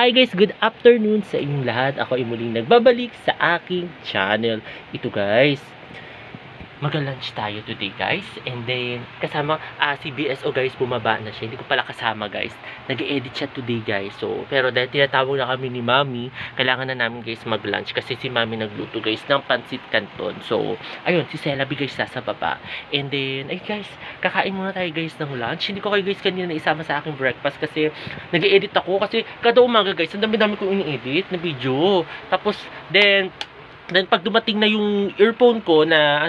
Hi guys, good afternoon sa inyong lahat. Ako ay muling nagbabalik sa aking channel. Ito guys, mag-lunch tayo today guys. And then, kasama si BSO guys, bumaba na siya. Hindi ko pala kasama guys. Nag-edit siya today guys. So, pero dahil tinatawag na kami ni Mami, kailangan na namin guys mag-lunch. Kasi si Mami nagluto guys ng pancit canton. So, ayun, si Celabi guys nasa baba. And then, ay guys, kakain muna tayo guys ng lunch. Hindi ko kayo guys kanina na isama sa aking breakfast kasi nag-edit ako. Kasi kada umaga guys, ang dami-dami kong ini-edit na video. Tapos, then pag dumating na yung earphone ko na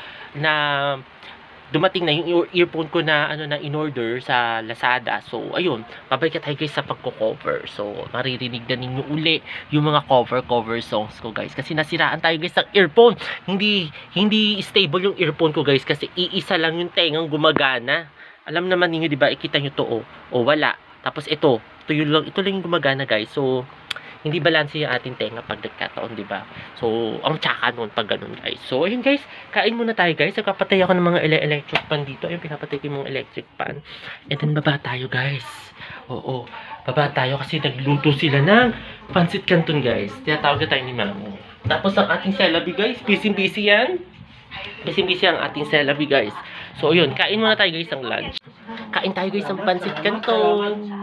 dumating na yung earphone ko na na in-order sa Lazada. So ayun, babalik tayo guys sa pagko-cover. So maririnig na ninyo uli yung mga cover songs ko guys. Kasi nasiraan tayo guys ng earphone. Hindi stable yung earphone ko guys kasi iisa lang yung tengang gumagana. Alam naman niyo 'di ba? Ikita niyo to wala. Tapos ito lang yung gumagana guys. So hindi balanse yung ating tenga pag nagkataon, di ba? So, ang tsaka nun pag ganun, guys. So, ayun, guys. Kain muna tayo, guys. Nagpapatay ako ng mga electric pan dito. Ayun, pinapatay ko yung mga electric pan. And then, baba tayo, guys. Oo, baba tayo kasi nagluto sila ng pancit canton, guys. Tinatawag na tayo ni Mami. Tapos, ang ating Celabi, guys. Busy-busy yan. Busy-busy ang ating Celabi, guys. So, ayun. Kain muna tayo, guys, ng lunch. Kain tayo, guys, ng pancit canton.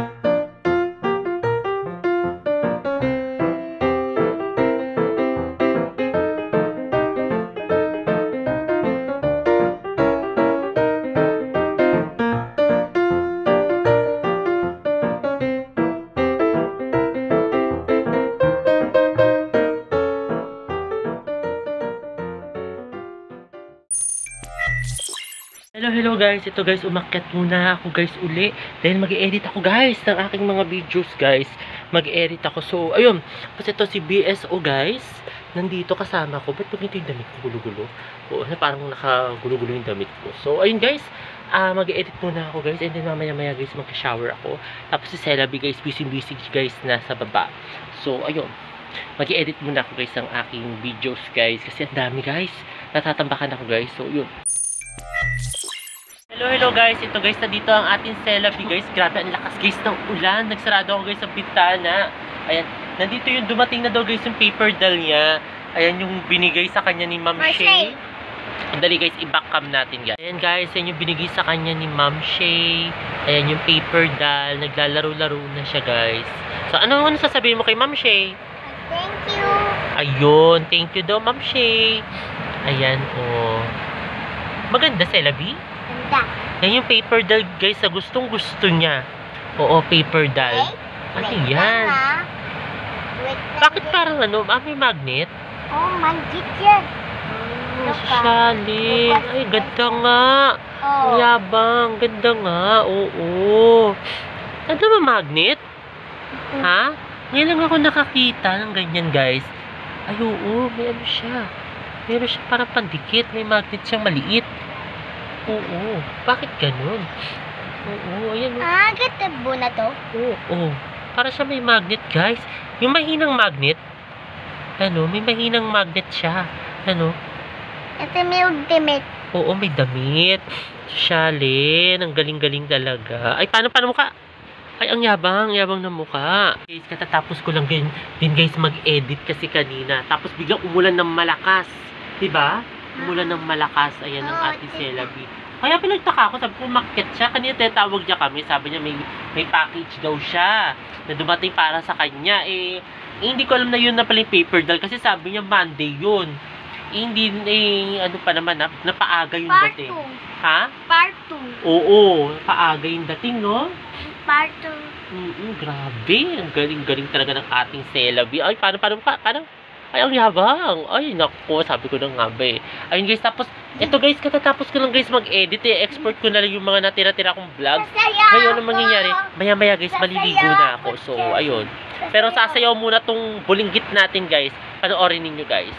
Hello guys, ito guys, umakyat muna ako guys uli. Dahil mag-i-edit ako guys ng aking mga videos guys. Mag-i-edit ako. So, ayun. Kasi ito si BSO guys. Nandito kasama ko. Ba't ganito yung damit ko? Gulo-gulo. Oo, parang nakagulo-gulo yung damit ko. So, ayun guys. Mag-i-edit muna ako guys. And then mamaya-maya guys, mag-shower ako. Tapos si Celabi guys, busy-busy guys nasa baba. So, ayun. Mag-i-edit muna ako guys ng aking videos guys. Kasi ang dami guys. Natatambakan ako guys. So, yun. Hello guys, ito guys, nandito ang ating Celabi guys. Grabe, ang lakas guys ng ulan. Nagsarado ako guys sa bintana. Ayan, nandito yung dumating na daw guys yung paper doll niya. Ayan yung binigay sa kanya ni Ma'am Shay. Dali guys, i-backcam natin guys. Ayan guys, yan yung binigay sa kanya ni Ma'am Shay. Ayan yung paper doll. Naglalaro-laro na siya guys. So ano sasabihin mo kay Ma'am Shay? Thank you. Ayun, thank you daw Ma'am Shay. Ayan maganda Celabi. Yan yung paper doll guys sa gustong-gusto niya. Oo, paper doll. Ano yan? Bakit parang may magnet? Oh, magnet yan. Sosyalin. Ay, ganda nga. Yabang, ganda nga. Oo. Ano ba magnet? Ha? Ngayon lang ako nakakita ng ganyan guys. Ay, oo, may siya. Meron siya parang pandikit. May magnet siyang maliit. Oo. Bakit ganun? Oo. Ayan. Gatabo na to? Oo. Para siya may magnet, guys. Yung mahinang magnet. May mahinang magnet siya. Ito may ultimate. Oo, may damit. Shalin. Ang galing-galing talaga. Ay, paano mukha? Ay, ang yabang ng mukha. Guys, katatapos ko lang din guys mag-edit kasi kanina. Tapos biglang umulan ng malakas. Diba? Umulan ng malakas. Ayan ang ating Celabi. Kaya pinagtaka ako, sabi ko, umakyat siya. Kanina tinatawag niya kami. Sabi niya may package daw siya na dumating para sa kanya. Hindi ko alam na yun na pala yung paper doll. Kasi sabi niya Monday yun. Hindi, pa naman, napaaga yung dating. Ha? Part 2. Oo, paaga yung dating, no? Part 2. Grabe. Ang galing-galing talaga ng ating Celabi. Ay, paano? Ay, ang yabang. Ay, naku, sabi ko na nga ba eh. Ayun guys, tapos, ito guys, katatapos ko lang guys mag-edit export ko na lang yung mga natira-tira kong vlog. Ngayon, ang mangyayari, maya-maya guys, maliligo na ako. So, ayun. Pero sasayaw muna tong bulinggit natin guys. Panoorin ninyo guys.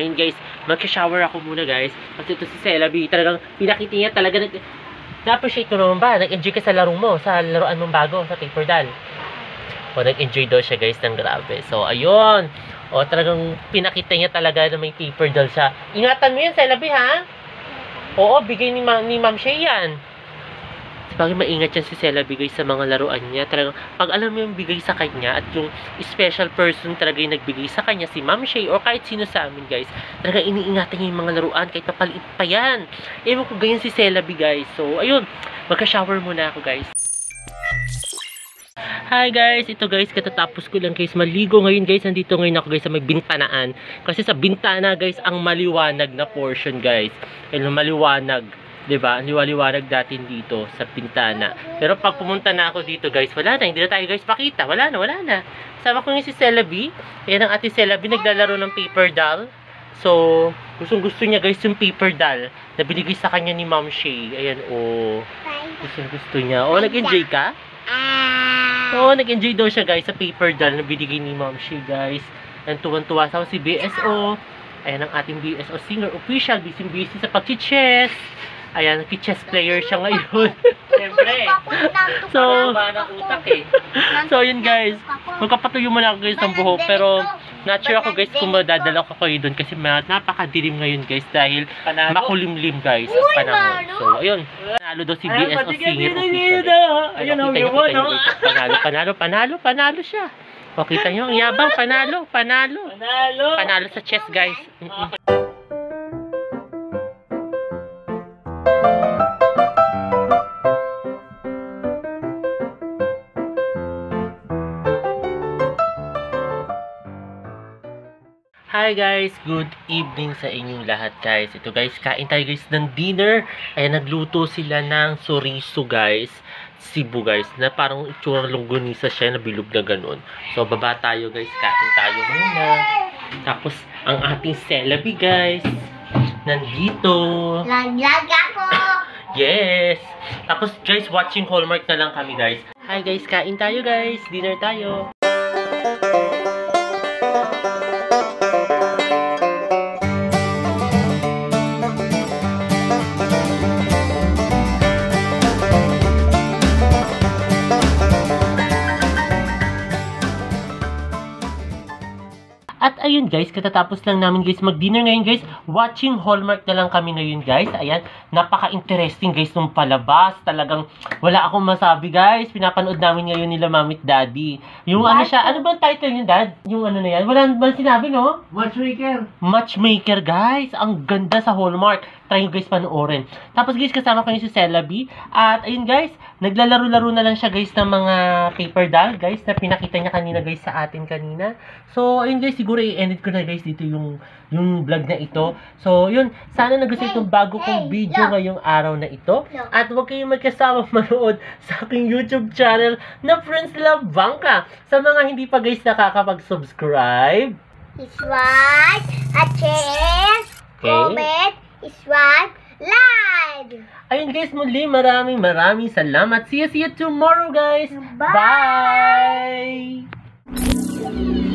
ngayon guys, mag-shower ako muna guys. Kasi ito si Celabi, talagang pinakita niya talaga. Na-appreciate mo naman ba? Nag-enjoy ka sa laro mo, sa laruan mong bago, sa paper doll. O, nag-enjoy daw siya guys ng grabe. So, ayun. O, talagang pinakita niya talaga na may paper doll siya. Ingatan mo yan, Celabi, ha? Oo, bigay ni Ma'am Shay yan. Bakit maingat yan si Celabi guys sa mga laruan niya. Talagang, pag alam mo yung bigay sa kanya at yung special person talaga yung nagbigay sa kanya, si Ma'am Shay or kahit sino sa amin guys, talagang iniingatan niya yung mga laruan kahit papaliit pa yan. Ewan ko ganyan si Celabi guys. So, ayun, magka-shower muna ako guys. Hi guys, ito guys, katatapos ko lang guys maligo ngayon guys, nandito ngayon ako guys sa may bintanaan. Kasi sa bintana guys, ang maliwanag na portion guys. Yung maliwanag. Diba? Ang liwaliwanag natin dito sa bintana. Pero pag pumunta na ako dito guys, wala na. Hindi na tayo guys pakita. Wala na. Sama ko yung si Celabi. Ayan ang ate Celabi, naglalaro ng paper doll. So, gustong gusto niya guys yung paper doll na binigay sa kanya ni Ma'am Shay. Ayan, oh. Gustong gusto niya. Oh, nag-enjoy ka? Oh, nag-enjoy daw siya guys sa paper doll na binigay ni Ma'am Shay guys. And tuwan-tuwa sa si BSO. Ayan ang ating BSO singer official. Busy sa pag-chess. Ayan, chess player siya ngayon. Siyempre. So, so yun guys. Magkapatuyo muna ako guys ng buhok. Pero, not sure ako guys kung madadala ko kayo doon. Kasi napakadilim ngayon guys. Dahil makulimlim guys ang panahon. So, ayun. Panalo daw si BSO singer official. Ayun, panalo siya. O, kita nyo, ang yabang. Panalo sa chess guys. Hi guys, good evening sa inyong lahat guys. Ito guys, kain tayo guys ng dinner. Ayan, nagluto sila ng chorizo guys. Cebu guys, na parang itsurang longganisa siya na bilog na ganun. So baba tayo guys, kain tayo muna. Tapos ang ating Celabi guys, nandito. Laglag ako. Yes. Tapos guys, watching Hallmark na lang kami guys. Hi guys, kain tayo guys. Dinner tayo. At ayun guys, katatapos lang namin guys mag-dinner ngayon guys. Watching Hallmark na lang kami ngayon guys. Ayan, napaka-interesting guys nung palabas. Talagang wala akong masabi guys. Pinapanood namin ngayon nila Mami at Daddy. Yung ano siya, ano ba ang title niya Dad? Yung ano na yan? Wala ba sinabi no? Matchmaker guys. Ang ganda sa Hallmark. Try nyo guys panoorin. Tapos guys, kasama ko yung si Celabi. At ayun guys, naglalaro-laro na lang siya guys ng mga paper doll guys na pinakita niya kanina guys sa atin kanina. So ayun guys, siguro i-edit ko na guys dito yung vlog na ito. So yun, sana nagustuhan itong bago kong video ngayong araw na ito. At huwag kayong magkasama manood sa aking YouTube channel na Friends Love Bangka. Sa mga hindi pa guys nakakapag-subscribe, Subscribe at share, comment, subscribe, like. Ayun guys, muli maraming salamat. See you tomorrow guys. Bye. Bye.